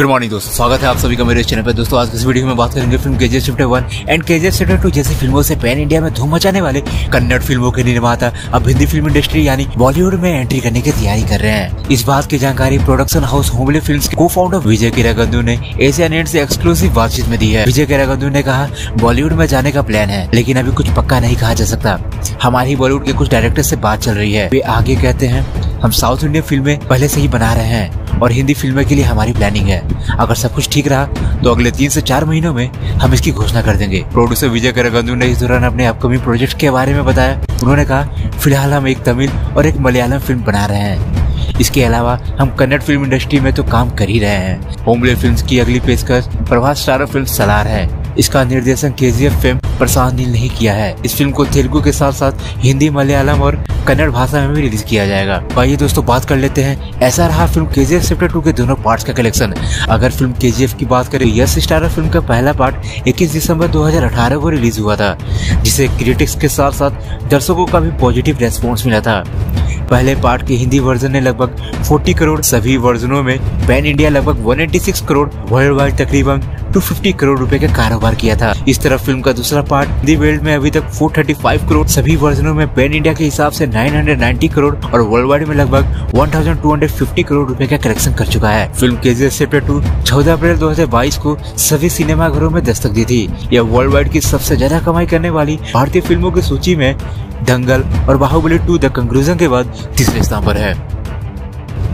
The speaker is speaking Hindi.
गुड मॉर्निंग दोस्तों, स्वागत है आप सभी का मेरे चैनल पर। दोस्तों आज की इस वीडियो में बात करेंगे film KGF chapter 1 and KGF chapter 2 जैसी फिल्मों से पैन इंडिया में धूम मचाने वाले कन्नड़ फिल्मों के निर्माता अब हिंदी फिल्म इंडस्ट्री यानी बॉलीवुड में एंट्री करने की तैयारी कर रहे हैं। इस बात की जानकारी प्रोडक्शन हाउस होमले फिल्म्स के को-फाउंडर विजय किरागंदू ने एशिया नेट से एक्सक्लूसिव बातचीत में दी है। विजय किरागंदू ने कहा, बॉलीवुड में जाने का प्लान है लेकिन अभी कुछ पक्का नहीं कहा जा सकता। हमारी बॉलीवुड के कुछ डायरेक्टर से बात चल रही है। वे आगे कहते हैं, हम साउथ इंडियन फिल्में पहले से ही बना रहे हैं और हिंदी फिल्में के लिए हमारी प्लानिंग है। अगर सब कुछ ठीक रहा तो अगले 3 से 4 महीनों में हम इसकी घोषणा कर देंगे। प्रोड्यूसर विजय किरागंदू ने इस दौरान अपने अपकमिंग प्रोजेक्ट के बारे में बताया। उन्होंने कहा, फिलहाल हम एक तमिल और एक मलयालम फिल्म बना रहे हैं। इसके अलावा हम कन्नड़ फिल्म इंडस्ट्री में तो काम कर ही रहे हैं। होमले फिल्म्स की अगली पेशकश प्रभास स्टारर फिल्म सलार है। इसका निर्देशन केजीएफ फिल्म प्रशांत नील ने किया है। इस फिल्म को तेलुगु के साथ साथ हिंदी, मलयालम और कन्नड़ भाषा में भी रिलीज किया जाएगा। आइए दोस्तों बात कर लेते हैं, ऐसा रहा फिल्म केजीएफ चैप्टर 2 के दोनों पार्ट्स का कलेक्शन। अगर फिल्म केजीएफ की बात करें, यश स्टारर फिल्म का पहला पार्ट 21 दिसंबर 2018 को रिलीज हुआ था, जिसे क्रिटिक्स के साथ साथ दर्शकों का भी पॉजिटिव रेस्पॉन्स मिला था। पहले पार्ट के हिंदी वर्जन ने लगभग 40 करोड़, सभी वर्जनों में पैन इंडिया लगभग 186 करोड़, वर्ल्ड वाइड तकरीबन 250 करोड़ रुपए का कारोबार किया था। इस तरह फिल्म का दूसरा पार्ट दी वर्ल्ड में अभी तक 435 करोड़, सभी वर्जनों में पैन इंडिया के हिसाब से 990 करोड़ और वर्ल्ड वाइड में लगभग 1250 करोड़ रुपए का कलेक्शन कर चुका है। फिल्म केजीएफ चैप्टर 2 14 अप्रैल 2022 को सभी सिनेमाघरों में दस्तक दी थी। यह वर्ल्ड वाइड की सबसे ज्यादा कमाई करने वाली भारतीय फिल्मों की सूची में दंगल और बाहुबली 2 द कंक्लूजन के बाद तीसरे स्थान पर है।